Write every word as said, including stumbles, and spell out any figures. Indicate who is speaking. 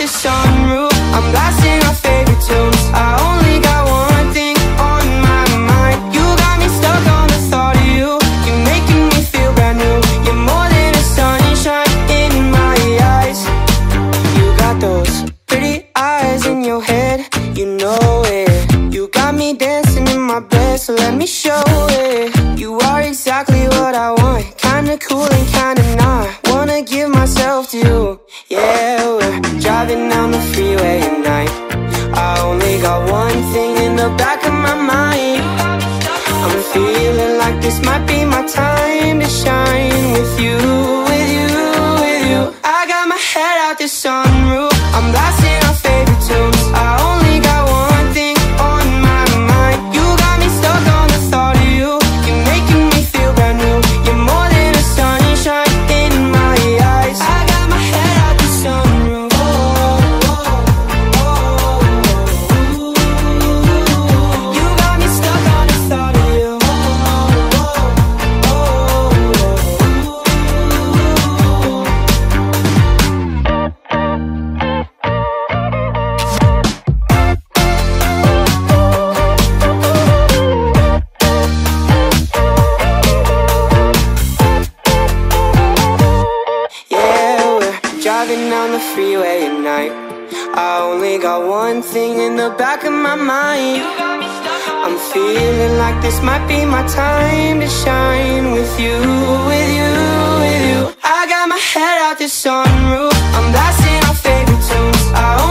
Speaker 1: the sunroof, I'm blasting our favorite tunes. I only got one thing on my mind. You got me stuck on the thought of you. You're making me feel brand new. You're more than a sunshine in my eyes. You got those pretty eyes in your head, you know it. You got me dancing in my bed, so let me show it. You are exactly what I want, kinda cool and kinda not. Wanna give myself to you. Yeah, we're driving down the freeway at night. I only got one thing in the back of my mind. I'm feeling like this might be my time to shine. With you, with you, with you. I got my head out the sunroof, I'm blasting our favorite tunes. I only got one thing on my mind. You got me stuck on the thought of you. You're making me feel brand new. You're more than a sunshine in my eyes. I got my head out the sunroof. Oh, oh, oh, oh. You got me stuck on the thought of you. Oh, oh, driving down the freeway at night. I only got one thing in the back of my mind. I'm feeling like this might be my time to shine. With you, with you, with you. I got my head out the sunroof, I'm blasting our favorite tunes. I